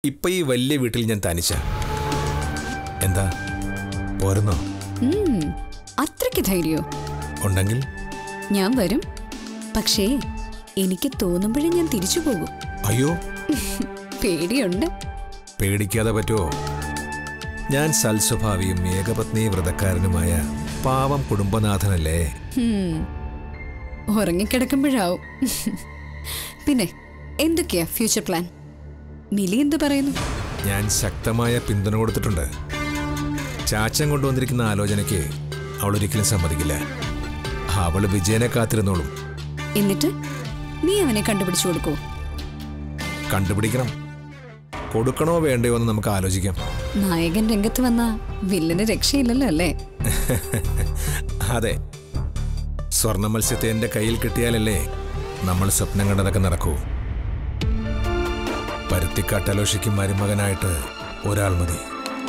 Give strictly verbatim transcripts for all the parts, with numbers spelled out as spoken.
ഇപ്പൊ ഈ വലിയ വീട്ടിൽ ഞാൻ തനിച്ച. എന്താ പോരുന്നോ? അത്രയ്ക്ക് ധൈര്യോ ഉണ്ടെങ്കിൽ ഞാൻ വരും. പക്ഷേ എനിക്ക് തോന്നുമ്പോഴേ ഞാൻ തിരിച്ചു പോകും. അയ്യോ, പേടിയുണ്ട്. പേടിക്കാതെ പറ്റുമോ? ഞാൻ സൽസ്വഭാവിയും ഏകപത്നി വ്രതക്കാരനുമായ പാവം കുടുംബനാഥനല്ലേ. ഉറങ്ങിക്കിടക്കുമ്പോഴാവും. പിന്നെ എന്തൊക്കെയാ ഫ്യൂച്ചർ പ്ലാൻ? മിലി എന്ത് പറയുന്നു? ഞാൻ ശക്തമായ പിന്തുണ കൊടുത്തിട്ടുണ്ട്. ചാച്ചൻ കൊണ്ടുവന്നിരിക്കുന്ന ആലോചനയ്ക്ക് അവളൊരിക്കലും സമ്മതിക്കില്ല. അവള് വിജയനെ കാത്തിരുന്നോളും. എന്നിട്ട് നീ അവനെ കണ്ടുപിടിച്ചു കൊടുക്കൂ? കണ്ടുപിടിക്കണം. കൊടുക്കണോ വേണ്ടയോ എന്ന് നമുക്ക് ആലോചിക്കാം. നായകൻ രംഗത്ത് വന്ന വില്ലന് രക്ഷയില്ലല്ലോ അല്ലേ? അതെ, സ്വർണ്ണ മത്സ്യത്തെ എന്റെ കയ്യിൽ കിട്ടിയാലല്ലേ നമ്മൾ സ്വപ്നം കണ്ടതൊക്കെ നടക്കൂ. പരുത്തിക്കാട്ട് അലോഷിക്ക് മരുമകനായിട്ട് ഒരാൾ മതി.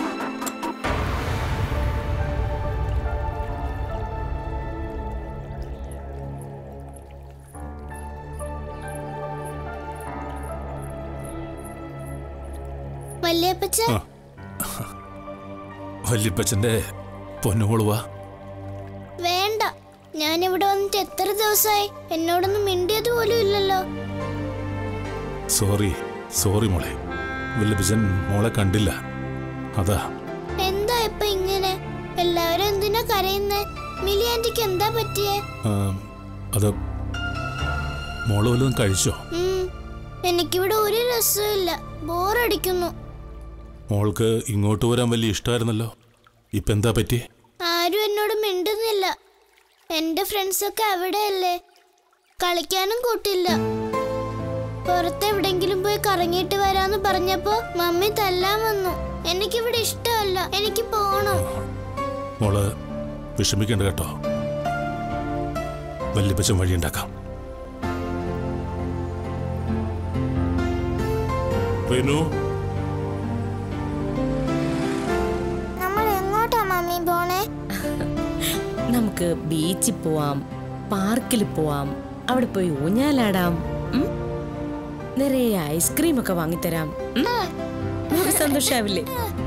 വല്യപ്പച്ചന്റെ പൊന്നുകൊളുവാ. വേണ്ട, ഞാനിവിടെ വന്നിട്ട് എത്ര ദിവസമായി? എന്നോടൊന്നും മിണ്ടിയത് പോലും ഇല്ലല്ലോ. സോറി സോറി മോളെ, വല്യപ്പച്ചൻ മോളെ കണ്ടില്ല, അതാ. എന്താ ഇപ്പൊ ഇങ്ങനെ? എല്ലാവരും എന്തിനാ കരയുന്നേ? മിലി ആന്റിക്ക് എന്താ പറ്റിയേ? അത് മോള് വല്ലതും കഴിച്ചോ? എനിക്കിവിടെ ഒരു രസമില്ല, ബോറടിക്കുന്നു. മോൾക്ക് ഇങ്ങോട്ട് വരാൻ വലിയ ഇഷ്ടമായിരുന്നല്ലോ, ഇപ്പൊ എന്താ പറ്റി? ആരും എന്നോട് മിണ്ടുന്നില്ല. എന്റെ ഫ്രണ്ട്സൊക്കെ അവിടെയല്ലേ, കളിക്കാനും കൂട്ടില്ല. പുറത്തെവിടെങ്കിലും പോയി കറങ്ങിയിട്ട് വരാന്ന് പറഞ്ഞപ്പോ മമ്മി തല്ലാൻ വന്നു. എനിക്കിവിടെ ഇഷ്ടമല്ല, എനിക്ക് പോണം. മോള് വിഷമിക്കണ്ട കേട്ടോ, വല്യപ്പച്ചൻ വഴിയുണ്ടാക്കാം. നമ്മൾ എങ്ങോട്ടാ മമ്മി പോണേ? നമുക്ക് ബീച്ചിൽ പോവാം, പാർക്കിൽ പോവാം, അവിടെ പോയി ഊഞ്ഞാലാടാം, നിറയെ ഐസ്ക്രീം ഒക്കെ വാങ്ങിത്തരാം. സന്തോഷാവില്ലേ?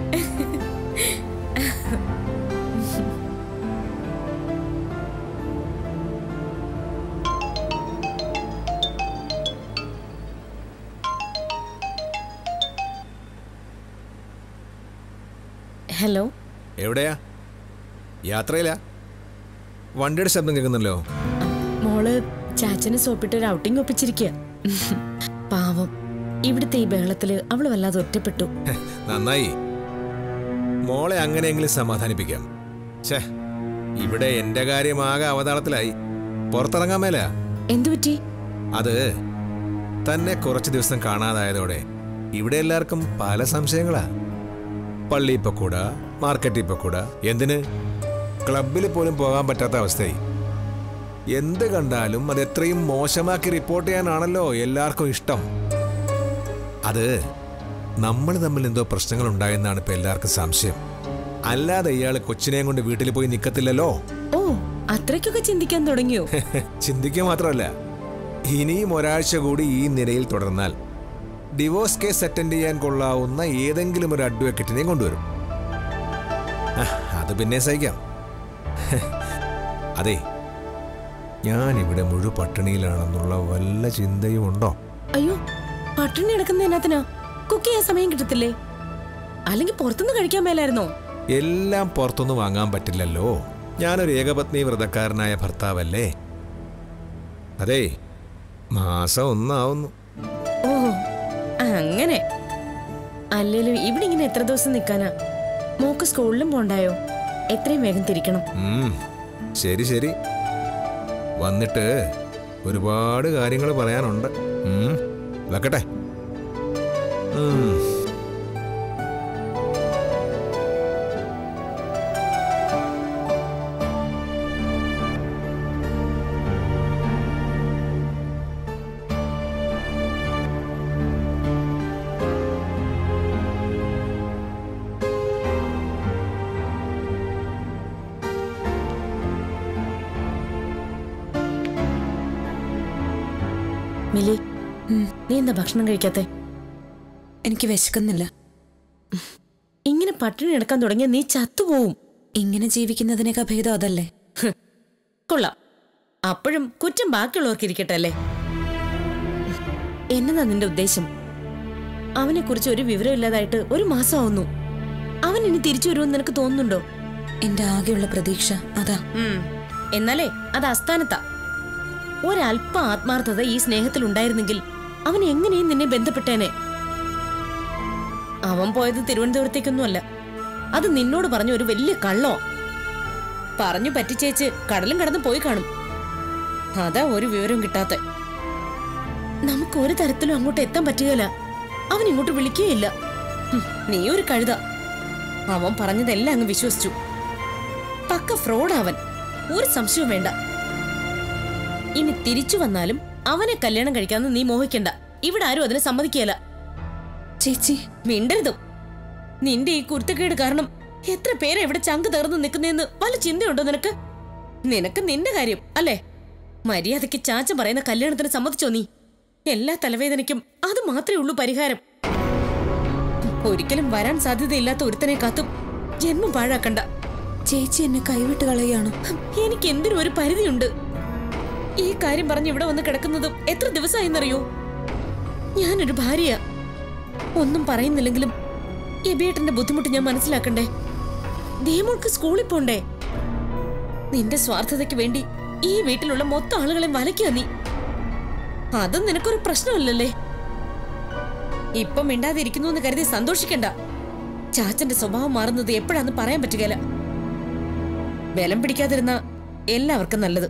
ഹലോ, എവിടെയാ? യാത്രയിലാ? വണ്ടിയുടെ ശബ്ദം കേൾക്കുന്നല്ലോ. മോള് ചാച്ചന് സോപ്പിട്ട് ഒരു ഔട്ടിംഗ് ഒപ്പിച്ചിരിക്കുക. പാവം, ഇവിടുത്തെ ഈ ബഹളത്തില് അവള് വല്ലാതെ ഒറ്റപ്പെട്ടു. നന്നായി, മോളെ അങ്ങനെയെങ്കിലും സമാധാനിപ്പിക്കാം. ഛേ, ഇവിടെ എന്റെ കാര്യമാകെ അവതാളത്തിലായി. പുറത്തിറങ്ങാൻ മേല. എന്തു പറ്റി? അത് തന്നെ കുറച്ചു ദിവസം കാണാതായതോടെ ഇവിടെ എല്ലാവർക്കും പല സംശയങ്ങളാ. പള്ളി പൊക്കൂട, മാർക്കറ്റിൽ പൊക്കൂട, എന്തിന് ക്ലബിൽ പോലും പോകാൻ പറ്റാത്ത അവസ്ഥയായി. എന്ത് കണ്ടാലും അത് എത്രയും മോശമാക്കി റിപ്പോർട്ട് ചെയ്യാനാണല്ലോ എല്ലാവർക്കും ഇഷ്ടം. അത് നമ്മൾ തമ്മിൽ എന്തോ പ്രശ്നങ്ങൾ ഉണ്ടായെന്നാണ് ഇപ്പൊ എല്ലാവർക്കും സംശയം. അല്ലാതെ ഇയാള് കൊച്ചിനെയും കൊണ്ട് വീട്ടിൽ പോയി നിൽക്കത്തില്ലല്ലോ. ഓ, അത്രയ്ക്കൊക്കെ ചിന്തിക്കാൻ തുടങ്ങിയോ? ചിന്തിക്കുക മാത്രമല്ല, ഇനിയും ഒരാഴ്ച കൂടി ഈ നിലയിൽ തുടർന്നാൽ ഡിവോഴ്സ് കേസ് അറ്റൻഡ് ചെയ്യാൻ കൊള്ളാവുന്ന ഏതെങ്കിലും ഒരു അഡ്വക്കേറ്റിനെയും കൊണ്ടുവരും. അത് പിന്നെ സഹിക്കാം. അതെ, ഞാനിവിടെ മുഴു പട്ടിണിയിലാണെന്നുള്ള വല്ല ചിന്തയും ഉണ്ടോ? അയ്യോ, പട്ടിണി കിടക്കുന്ന എന്നാത്തിനാ? കുക്ക് ചെയ്യാൻ സമയം കിട്ടത്തില്ലേ? അല്ലെങ്കിൽ പുറത്തുനിന്ന് കഴിക്കാൻ മേലായിരുന്നോ? എല്ലാം പുറത്തുനിന്ന് വാങ്ങാൻ പറ്റില്ലല്ലോ. ഞാനൊരു ഏകപത്നി വ്രതക്കാരനായ ഭർത്താവല്ലേ. അതെ, മാസം ഒന്നാവുന്നു. ഓ, അങ്ങനെ. അല്ലേലും ഇവിടെ ഇങ്ങനെ എത്ര ദിവസം നിൽക്കാനാ? മോക്ക് സ്കൂളിലും പോണ്ടായോ? എത്രയും വേഗം തിരിക്കണം. ശരി ശരി, വന്നിട്ട് ഒരുപാട് കാര്യങ്ങൾ പറയാനുണ്ട്. വെക്കട്ടെ. മിലി, നീ എന്താ ഭക്ഷണം കഴിക്കാത്തെ? എനിക്ക് വിശക്കുന്നില്ല. ഇങ്ങനെ പട്ടിണി കിടക്കാൻ തുടങ്ങിയ നീ ചത്തുപോവും. ഇങ്ങനെ ജീവിക്കുന്നതിനേക്കാൾ ഭേദം അതല്ലേ? കൊള്ളാം. അപ്പോഴും കുറ്റം ബാക്കിയുള്ളവർക്ക് ഇരിക്കട്ടെ അല്ലേ? എന്നതാ നിന്റെ ഉദ്ദേശം? അവനെ കുറിച്ച് ഒരു വിവരം ഇല്ലാതായിട്ട് ഒരു മാസം ആവുന്നു. അവൻ ഇനി തിരിച്ചു വരുമെന്ന് നിനക്ക് തോന്നുന്നുണ്ടോ? എന്റെ ആകെയുള്ള പ്രതീക്ഷ അതാ. എന്നാലേ അത് അസ്ഥാനത്താ. ഒരല്പ ആത്മാർത്ഥത ഈ സ്നേഹത്തിൽ ഉണ്ടായിരുന്നെങ്കിൽ അവൻ എങ്ങനെയും നിന്നെ ബന്ധപ്പെട്ടേനെ. അവൻ പോയത് തിരുവനന്തപുരത്തേക്കൊന്നുമല്ല. അത് നിന്നോട് പറഞ്ഞ ഒരു വലിയ കള്ളോ. പറഞ്ഞു പറ്റിച്ചേച്ച് കടലും കടന്ന് പോയി കാണും. അതാ ഒരു വിവരവും കിട്ടാത്ത. നമുക്ക് ഒരു തരത്തിലും അങ്ങോട്ട് എത്താൻ പറ്റുകയില്ല. അവൻ ഇങ്ങോട്ട് വിളിക്കുകയില്ല. നീ ഒരു കഴുത. അവൻ പറഞ്ഞതെല്ലാം അങ്ങ് വിശ്വസിച്ചു. പക്ക ഫ്രോഡ് അവൻ, ഒരു സംശയവും വേണ്ട. ഇനി തിരിച്ചു വന്നാലും അവനെ കല്യാണം കഴിക്കാന്ന് നീ മോഹിക്കണ്ട. ഇവിടെ ആരും അതിനെ സമ്മതിക്കുകയില്ല. ചേച്ചി മിണ്ടരുതും. നിന്റെ ഈ കുരുത്തക്കേട് കാരണം എത്ര പേരെ ഇവിടെ ചങ്ക് തീർന്ന് നിൽക്കുന്നതെന്ന് വല്ല ചിന്തയുണ്ടോ നിനക്ക്? നിനക്ക് നിന്റെ കാര്യം അല്ലേ? മര്യാദയ്ക്ക് ചാച്ച പറയുന്ന കല്യാണത്തിന് സമ്മതിച്ചോ നീ? എല്ലാ തലവേദനയ്ക്കും അത് മാത്രമേ ഉള്ളൂ പരിഹാരം. ഒരിക്കലും വരാൻ സാധ്യതയില്ലാത്ത ഒരുത്തനെ കാത്തും ജന്മം പാഴാക്കണ്ട. ചേച്ചി എന്നെ കൈവിട്ട് കളയാണ്. എനിക്ക് എന്തിനും ഒരു പരിധിയുണ്ട്. ഈ കാര്യം പറഞ്ഞ് ഇവിടെ വന്ന് കിടക്കുന്നതും എത്ര ദിവസമായെന്നറിയോ? ഞാനൊരു ഭാര്യയാ. ഒന്നും പറയുന്നില്ലെങ്കിലും എബിയേട്ടന്റെ ബുദ്ധിമുട്ട് ഞാൻ മനസ്സിലാക്കണ്ടേ? ദേമോൾക്ക് സ്കൂളിൽ പോണ്ടേ? നിന്റെ സ്വാർത്ഥതയ്ക്ക് വേണ്ടി ഈ വീട്ടിലുള്ള മൊത്തം ആളുകളെ വലയ്ക്കുക നീ. അതും നിനക്കൊരു പ്രശ്നമല്ലല്ലേ? ഇപ്പം മിണ്ടാതിരിക്കുന്നു എന്ന് കരുതി സന്തോഷിക്കണ്ട. ചാച്ചന്റെ സ്വഭാവം മാറുന്നത് എപ്പോഴാന്ന് പറയാൻ പറ്റുകയില്ല. ബലം പിടിക്കാതിരുന്ന എല്ലാവർക്കും നല്ലത്.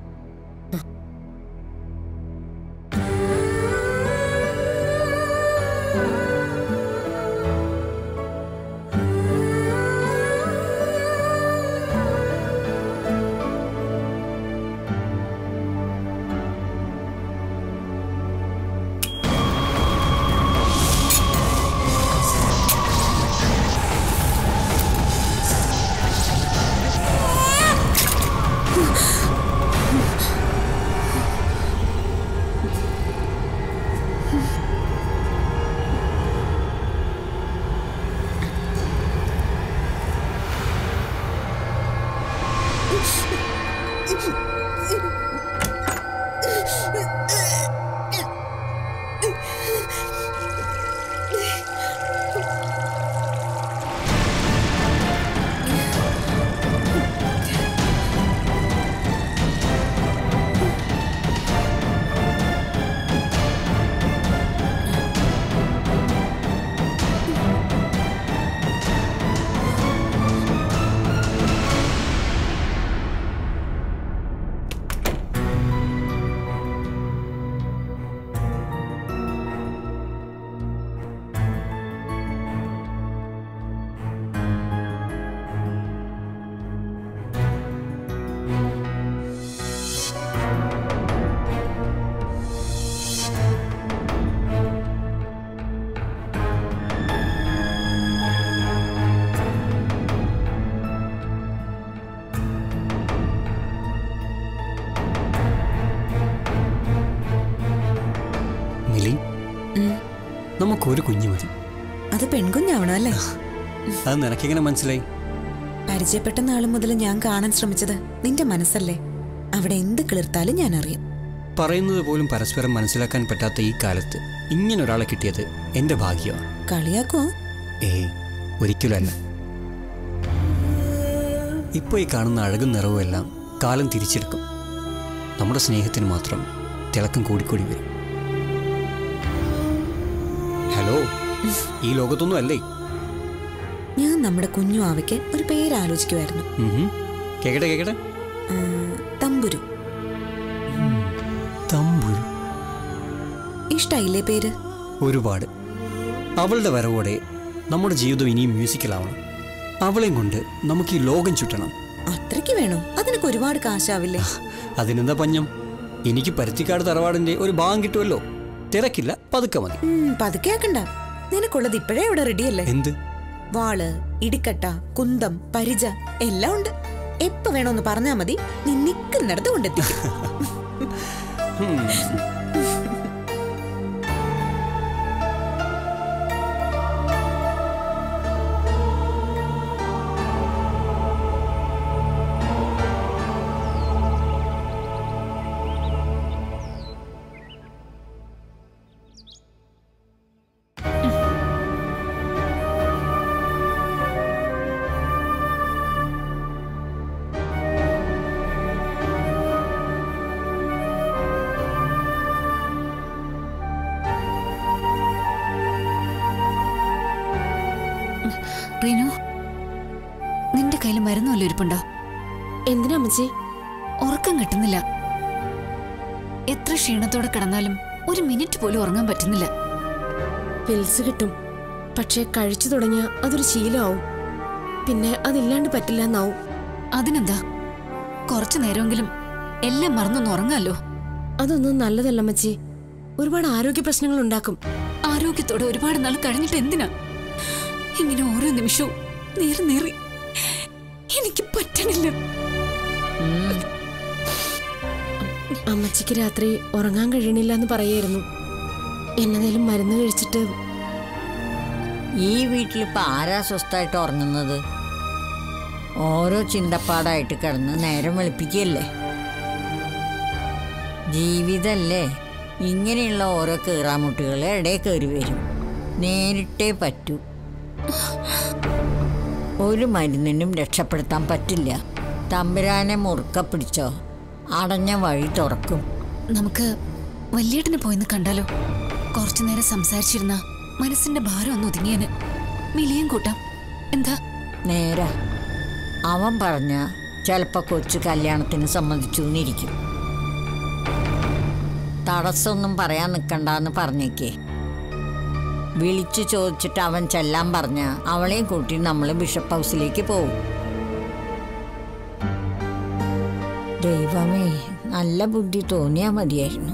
നമുക്കൊരു കുഞ്ഞു മതി. അത് പെൺകുഞ്ഞാവണം അല്ലേ? അത് നിനക്കെങ്ങനെ മനസ്സിലായി? പരിചയപ്പെട്ട നാളു മുതൽ ഞാൻ കാണാൻ ശ്രമിച്ചത് നിന്റെ മനസ്സല്ലേ? അവിടെ എന്ത് കിളിർത്താലും ഞാൻ അറിയാം. പറയുന്നത് പോലും പരസ്പരം മനസ്സിലാക്കാൻ പറ്റാത്ത ഈ കാലത്ത് ഇങ്ങനെ ഒരാളെ കിട്ടിയത് എന്റെ ഭാഗ്യമാണ്. കളിയാക്കോ? ഏയ് ഒരിക്കലല്ല. ഇപ്പൊ ഈ കാണുന്ന അഴകും നിറവും എല്ലാം കാലം തിരിച്ചെടുക്കും. നമ്മുടെ സ്നേഹത്തിന് മാത്രം തിളക്കം കൂടിക്കൂടി വരും. ഹലോ, ഈ ലോകത്തൊന്നും അല്ലേ? ഞാൻ നമ്മുടെ കുഞ്ഞു ആവയ്ക്ക് ഒരു പേര് ആലോചിക്കുമായിരുന്നു. കേക്കട്ടെ കേക്കട്ടെ. തമ്പുരു. തമ്പുരു ഇഷ്ടായില്ലേ പേര്? ഒരുപാട്. അവളുടെ വരവോടെ നമ്മുടെ ജീവിതം ഇനിയും മ്യൂസിക്കലാവണം. അവളെയും കൊണ്ട് നമുക്ക് ഈ ലോകം ചുറ്റണം. അത്രയ്ക്ക് വേണോ? അതിനൊക്കെ ഒരുപാട് കാശാവില്ലേ? അതിനെന്താ പഞ്ഞം? എനിക്ക് പരുത്തിക്കാട് തറവാടിന്റെ ഒരു ഭാഗം കിട്ടുമല്ലോ. തിരക്കില്ല, പതുക്കെ മതി. പതുക്കെ ആക്കണ്ട. നിനക്കുള്ളത് ഇപ്പോഴേ ഇവിടെ റെഡിയല്ലേ? എന്ത്? വാള്, ഇടിക്കട്ട, കുന്തം, പരിച എല്ലാം ഉണ്ട്. എപ്പോ വേണോന്ന് പറഞ്ഞാ മതി, നീ നിക്കുന്നിടത്ത് കൊണ്ടെത്തിക്കും. റീനു, നിന്റെ കയ്യിൽ മരുന്ന് വല്ല ഇരിപ്പുണ്ടോ? എന്തിനാ അമ്മച്ചി? ഉറക്കം കിട്ടുന്നില്ല. എത്ര ക്ഷീണത്തോടെ കിടന്നാലും ഒരു മിനിറ്റ് പോലും ഉറങ്ങാൻ പറ്റുന്നില്ല. പിൽസ് കിട്ടും, പക്ഷെ കഴിച്ചു തുടങ്ങിയ അതൊരു ശീലമാവും. പിന്നെ അതില്ലാണ്ട് പറ്റില്ല എന്നാവും. അതിനെന്താ, കുറച്ചു നേരമെങ്കിലും എല്ലാം മറന്നൊന്ന് ഉറങ്ങാലോ. അതൊന്നും നല്ലതല്ല അമ്മച്ചി, ഒരുപാട് ആരോഗ്യ പ്രശ്നങ്ങൾ ഉണ്ടാക്കും. ആരോഗ്യത്തോടെ ഒരുപാട് നാൾ കഴിഞ്ഞിട്ട് എന്തിനാ ഇങ്ങനെ ഓരോ നിമിഷവും നേറി നേറി? എനിക്ക് പറ്റണില്ല. അമ്മച്ചിക്ക് രാത്രി ഉറങ്ങാൻ കഴിയണില്ല എന്ന് പറയായിരുന്നു. എന്നതേലും മരുന്ന് കഴിച്ചിട്ട്. ഈ വീട്ടിലിപ്പോൾ ആരാ സ്വസ്ഥമായിട്ട് ഉറങ്ങുന്നത്? ഓരോ ചിന്തപ്പാടായിട്ട് കിടന്ന് നേരം വെളുപ്പിക്കുകയല്ലേ. ജീവിതമല്ലേ, ഇങ്ങനെയുള്ള ഓരോ കീറാമുട്ടുകൾ ഇടയിൽ കയറി വരും. നേരിട്ടേ പറ്റൂ. ഒരു മരുന്നിനും രക്ഷപ്പെടുത്താൻ പറ്റില്ല. തമ്പുരാനെ മുറുക്ക പിടിച്ചോ, അടഞ്ഞ വഴി തുറക്കും. നമുക്ക് വല്യേട്ടനെ പോയിന്ന് കണ്ടാലോ? കുറച്ചു നേരം സംസാരിച്ചിരുന്ന മനസ്സിന്റെ ഭാരം ഒന്ന് ഒതുങ്ങിയന്. മിലിയും കൂട്ടാം. എന്താ? നേരാ. അവൻ പറഞ്ഞ ചിലപ്പോ കൊച്ചു കല്യാണത്തിന് സമ്മതിച്ചു എന്നിരിക്കും. തടസ്സമൊന്നും പറയാൻ നിൽക്കണ്ടെന്ന് പറഞ്ഞേക്കേ. വിളിച്ചു ചോദിച്ചിട്ട് അവൻ ചെല്ലാൻ പറഞ്ഞ അവളെയും കൂട്ടി നമ്മൾ ബിഷപ്പ് ഹൗസിലേക്ക് പോകും. ദൈവമേ, നല്ല ബുദ്ധി തോന്നിയാ മതിയായിരുന്നു.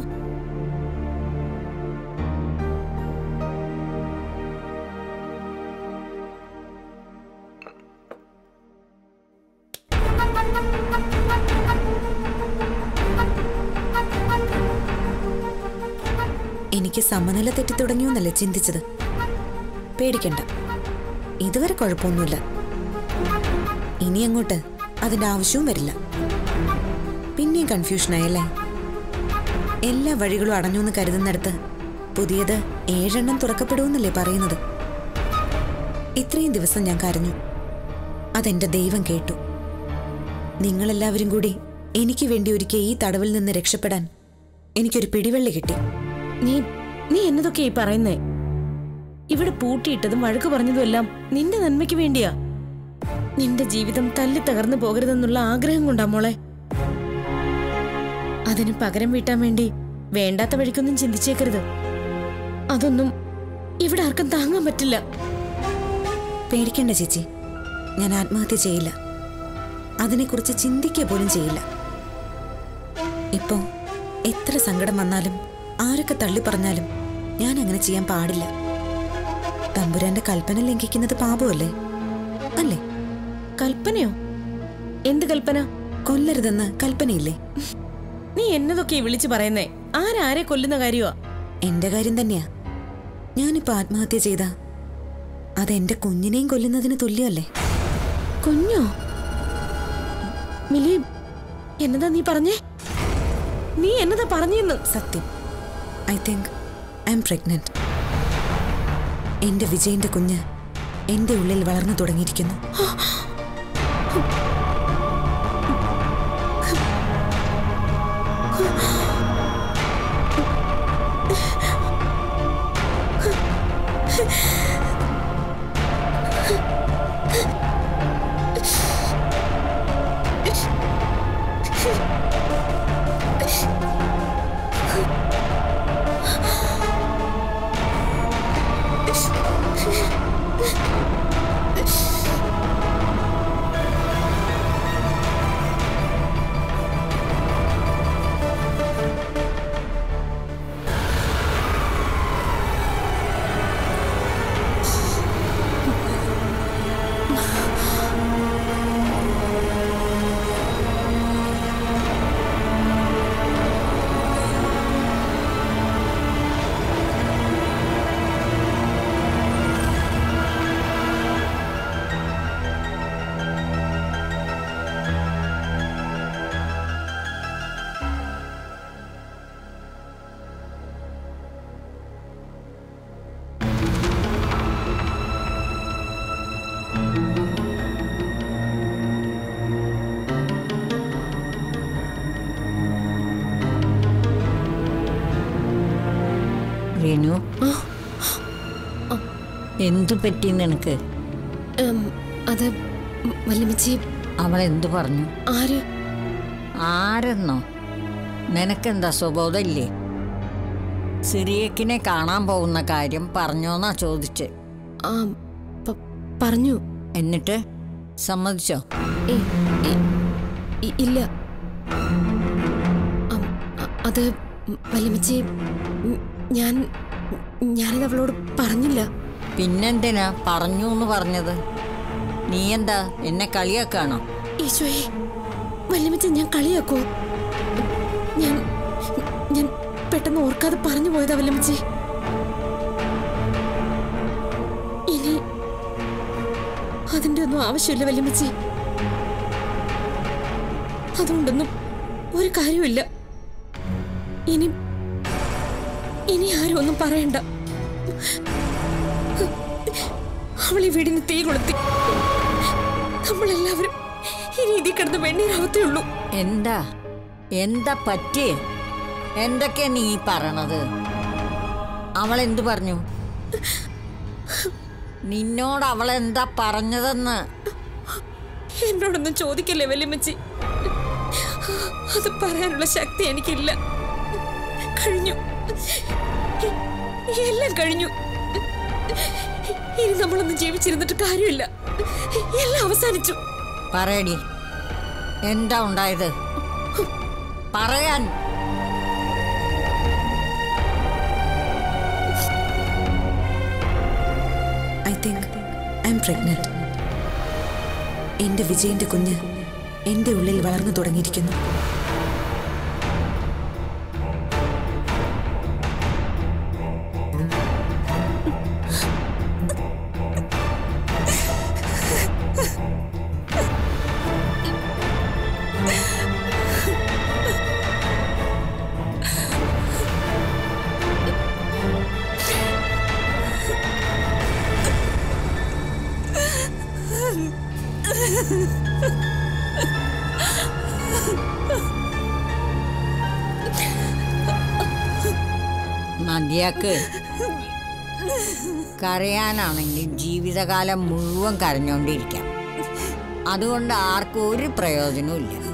എനിക്ക് സമനില തെറ്റി തുടങ്ങിയെന്നല്ലേ ചിന്തിച്ചത്? പേടിക്കണ്ട, ഇതുവരെ കുഴപ്പമൊന്നുമില്ല. ഇനി അങ്ങോട്ട് അതിന്റെ ആവശ്യവും വരില്ല. പിന്നെയും കൺഫ്യൂഷനായല്ലേ? എല്ലാ വഴികളും അടഞ്ഞു എന്ന് കരുതുന്നിടത്ത് പുതിയത് ഏഴെണ്ണം തുറക്കപ്പെടുമെന്നല്ലേ പറയുന്നത്? ഇത്രയും ദിവസം ഞാൻ കരഞ്ഞു, അതെന്റെ ദൈവം കേട്ടു. നിങ്ങളെല്ലാവരും കൂടി എനിക്ക് വേണ്ടി ഒരുക്കിയ ഈ തടവിൽ നിന്ന് രക്ഷപ്പെടാൻ എനിക്കൊരു പിടിവെള്ളി കിട്ടി. നീ നീ എന്നതൊക്കെ ഈ പറയുന്നേ? ഇവിടെ പൂട്ടിയിട്ടതും വഴക്ക് പറഞ്ഞതും എല്ലാം നിന്റെ നന്മയ്ക്ക് വേണ്ടിയാ. നിന്റെ ജീവിതം തല്ലി തകർന്നു പോകരുതെന്നുള്ള ആഗ്രഹം കൊണ്ടാ മോളെ. അതിന് പകരം വീട്ടാൻ വേണ്ടി വേണ്ടാത്ത വഴിക്കൊന്നും ചിന്തിച്ചേക്കരുത്. അതൊന്നും ഇവിടെ ആർക്കും താങ്ങാൻ പറ്റില്ല. പേടിക്കണ്ട ചേച്ചി, ഞാൻ ആത്മഹത്യ ചെയ്യില്ല. അതിനെക്കുറിച്ച് ചിന്തിക്കുക പോലും ചെയ്യില്ല. ഇപ്പോ എത്ര സങ്കടം വന്നാലും ആരൊക്കെ തള്ളി പറഞ്ഞാലും ഞാൻ അങ്ങനെ ചെയ്യാൻ പാടില്ല. തമ്പുരാന്റെ കൽപ്പന ലംഘിക്കുന്നത് പാപമല്ലേ? അല്ലേ? കൽപ്പനയോ? എന്ത് കൽപ്പന? കൊല്ലരുതെന്ന് കൽപ്പനയില്ലേ? നീ എന്നതൊക്കെ വിളിച്ചു പറയുന്നേ? ആരാരെ കൊല്ലുന്ന കാര്യമാ? എന്റെ കാര്യം തന്നെയാ. ഞാനിപ്പോ ആത്മഹത്യ ചെയ്ത അതെന്റെ കുഞ്ഞിനെയും കൊല്ലുന്നതിന് തുല്യമല്ലേ? കുഞ്ഞോ? മിലി, എന്നതാ നീ പറഞ്ഞേ? നീ എന്നതാ പറഞ്ഞെന്ന്? സത്യം, I think I'm pregnant. എന്റെ വിജയന്റെ കുഞ്ഞ് എന്റെ ഉള്ളിൽ വളർന്നു തുടങ്ങിയിരിക്കുന്നു. റീനു, എന്തു പറ്റി നിനക്ക്? അത് വല്യമ്മച്ചി. അവൾ എന്തു പറഞ്ഞു? ആര്? ആരെന്നോ? നിനക്കെന്താ സ്വബോധമില്ലേ? സിറിയക്കിനെ കാണാൻ പോകുന്ന കാര്യം പറഞ്ഞോന്നാ ചോദിച്ചേ. ആ പറഞ്ഞു. എന്നിട്ട് സമ്മതിച്ചോ? ഇല്ല. അത് വല്യമ്മച്ചി, ഞാൻ ഞാനത് അവളോട് പറഞ്ഞില്ല. പിന്നെന്തിനാ പറഞ്ഞു എന്ന് പറഞ്ഞത്? നീ എന്താ എന്നെ കളിയാക്കാണോ? ഈശോയെ, വല്യമ്മച്ചി ഞാൻ കളിയാക്കോ? ഞാൻ ഞാൻ പെട്ടെന്ന് ഓർക്കാതെ പറഞ്ഞു പോയതാ വല്യമ്മച്ചി. ഇനി അതിന്റെ ഒന്നും ആവശ്യമില്ല വല്യമ്മച്ചി. അതുകൊണ്ടൊന്നും ഒരു കാര്യമില്ല. ഇനി ഇനി ആരും ഒന്നും പറയണ്ട. അവളീ വീടിന് തീ കൊളുത്തി. നമ്മളെല്ലാവരും ഈ രീതി കിടന്ന് വെണ്ണീരാവത്തേ ഉള്ളൂ. എന്താ എന്താ പറ്റിയേ? എന്തൊക്കെയാ നീ പറയണത്? അവൾ എന്തു പറഞ്ഞു? നിന്നോട് അവൾ എന്താ പറഞ്ഞതെന്ന് എന്നോടൊന്നും ചോദിക്കല്ലേ വല്യമ്മച്ചി. അത് പറയാനുള്ള ശക്തി എനിക്കില്ല. കഴിഞ്ഞു, എല്ലാം കഴിഞ്ഞു. ഇനി നമ്മളൊന്നും ജീവിച്ചിരുന്നിട്ട് കാര്യമില്ല. എല്ലാം അവസാനിച്ചു. പറയടി, എന്താ ഉണ്ടായത്? പറയാൻ. I think I'm pregnant. എന്റെ വിജയന്റെ കുഞ്ഞ് എന്റെ ഉള്ളിൽ വളർന്നു തുടങ്ങിയിരിക്കുന്നു. മതിയാക്ക്. കരയാനാണെങ്കിൽ ജീവിതകാലം മുഴുവൻ കരഞ്ഞോണ്ടിരിക്കാം. അതുകൊണ്ട് ആർക്കും ഒരു പ്രയോജനവും ഇല്ല.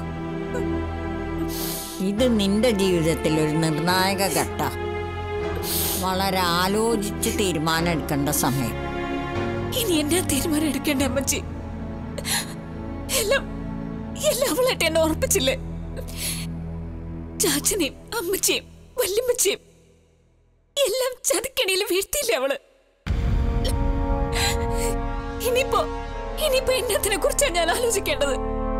ഇത് നിന്റെ ജീവിതത്തിൽ ഒരു നിർണായക ഘട്ട. വളരെ ആലോചിച്ച് തീരുമാനം എടുക്കേണ്ട സമയം. ഇനി എന്നാ തീരുമാനം എടുക്കേണ്ട അമ്മച്ചി? എല്ലാം എല്ലാം അവളായിട്ട് എന്നെ ഉറപ്പിച്ചില്ലേ? ചാച്ചനെയും അമ്മച്ചിയും വല്യമ്മച്ചിയും എല്ലാം ചതിക്കണിയിൽ വീഴ്ത്തിയില്ലേ അവള്? ഇനിയിപ്പോ ഇനിയിപ്പോ എന്നതിനെ കുറിച്ചാണ് ഞാൻ ആലോചിക്കേണ്ടത്.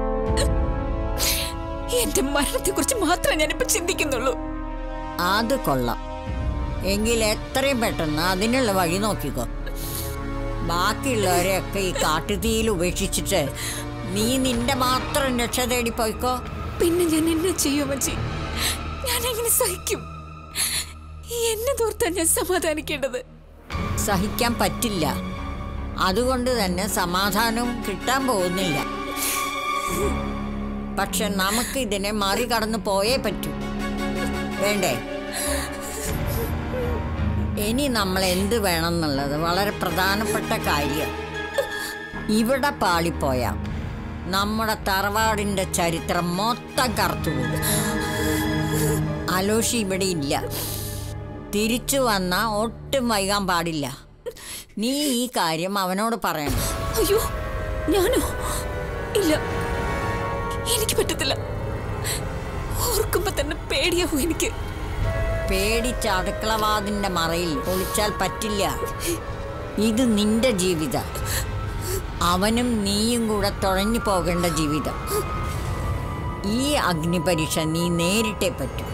എന്റെ മരണത്തെ കുറിച്ച് മാത്രമേ ഞാനിപ്പോ ചിന്തിക്കുന്നുള്ളൂ. അത് കൊള്ളാം. എങ്കിൽ എത്രയും പെട്ടെന്ന് അതിനുള്ള വഴി നോക്കിക്കോ. ബാക്കിയുള്ളവരെയൊക്കെ ഈ കാട്ടുതീയിൽ ഉപേക്ഷിച്ചിട്ട് നീ നിന്റെ മാത്രം രക്ഷ തേടി പോയിക്കോ. പിന്നെ ഞാൻ എന്നെ ചെയ്യും അമ്മച്ചി? ഞാൻ എങ്ങനെ സഹിക്കും? എന്നെ തോർത്താൻ ഞാൻ സമാധാനിക്കേണ്ടത്. സഹിക്കാൻ പറ്റില്ല. അതുകൊണ്ട് തന്നെ സമാധാനവും കിട്ടാൻ പോകുന്നില്ല. പക്ഷെ നമുക്ക് ഇതിനെ മറികടന്നു പോയേ പറ്റൂ. വേണ്ടേ? ഇനി നമ്മൾ എന്ത് വേണം എന്നുള്ളത് വളരെ പ്രധാനപ്പെട്ട കാര്യം. ഇവിടെ പാളിപ്പോയാ നമ്മുടെ തറവാടിന്റെ ചരിത്രം മൊത്തം കറുത്തുപോകും. അലോഷി ഇവിടെ ഇല്ല. തിരിച്ചു വന്നാ ഒട്ടും വൈകാൻ പാടില്ല. നീ ഈ കാര്യം അവനോട് പറയണം. അയ്യോ, ഞാനോ? ഇല്ല, എനിക്ക് പറ്റത്തില്ല. ഓർക്കുമ്പോ തന്നെ പേടിയാവും എനിക്ക്. പേടിച്ച അടുക്കളവാതിന്റെ മറയിൽ ഒളിച്ചാൽ പറ്റില്ല. ഇത് നിന്റെ ജീവിതം. അവനും നീയും കൂടെ തുഴഞ്ഞു പോകേണ്ട ജീവിതം. ഈ അഗ്നിപരീക്ഷ നീ നേരിട്ടേ പറ്റൂ.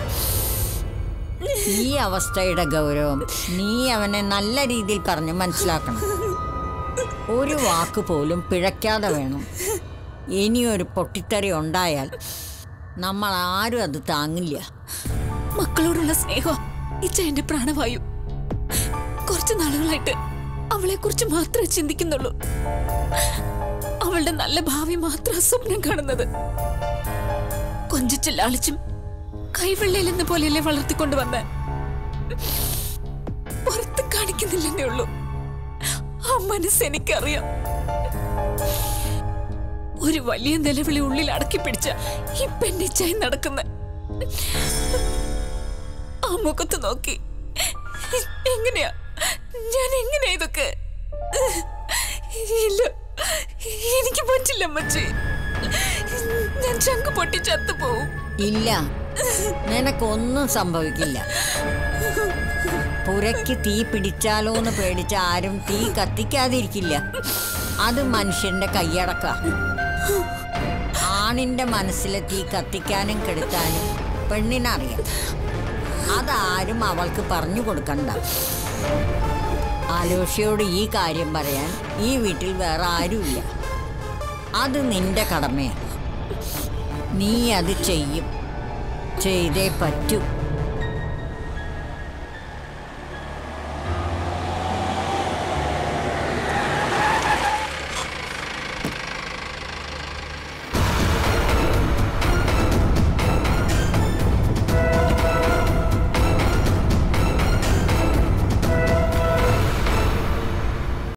ഈ അവസ്ഥയുടെ ഗൗരവം നീ അവനെ നല്ല രീതിയിൽ പറഞ്ഞ് മനസ്സിലാക്കണം. ഒരു വാക്ക് പോലും പിഴയ്ക്കാതെ വേണം. ഇനിയൊരു പൊട്ടിത്തെറി ഉണ്ടായാൽ നമ്മൾ ആരും അത് താങ്ങില്ല. മക്കളോടുള്ള സ്നേഹം ഇച്ച എന്റെ പ്രാണവായു. കുറച്ചു നാളുകളായിട്ട് അവളെ കുറിച്ച് മാത്രമേ ചിന്തിക്കുന്നുള്ളൂ. അവളുടെ നല്ല ഭാവി മാത്രം സ്വപ്നം കാണുന്നത്. കൊഞ്ചിച്ചും ലാളിച്ചും കൈവെള്ളയിൽ എന്ന പോലെയല്ലേ വളർത്തിക്കൊണ്ട് വന്ന് പുറത്ത് കാണിക്കുന്നില്ലെന്നേ ഉള്ളൂ. മനസ്സെനിക്കറിയാം. ഒരു വലിയ നിലവിളി ഉള്ളിൽ അടക്കി പിടിച്ച ഈ പെണ്ണിച്ചായി നടക്കുന്ന ആ മുഖത്ത് നോക്കി എങ്ങനെയാ ഞാൻ എങ്ങനെയാ ഇതൊക്കെ? ഇല്ല, എനിക്ക് പറ്റില്ല അമ്മച്ചി. ഞാൻ ചങ്ക് പൊട്ടി ചത്തുപോവും. ഇല്ല, നിനക്കൊന്നും സംഭവിക്കില്ല. പുരയ്ക്ക് തീ പിടിച്ചാലോ എന്ന് പേടിച്ച ആരും തീ കത്തിക്കാതിരിക്കില്ല. അത് മനുഷ്യന്റെ കൈയടക്ക. ആണിന്റെ മനസ്സിലെ തീ കത്തിക്കാനും കെടുത്താനും പെണ്ണിനറിയാം. അതാരും അവൾക്ക് പറഞ്ഞു കൊടുക്കണ്ട. ആലോഷിയോട് ഈ കാര്യം പറയാൻ ഈ വീട്ടിൽ വേറെ ആരുമില്ല. അത് നിന്റെ കടമയാണ്. നീ അത് ചെയ്യും, ചെയ്തേ പറ്റൂ.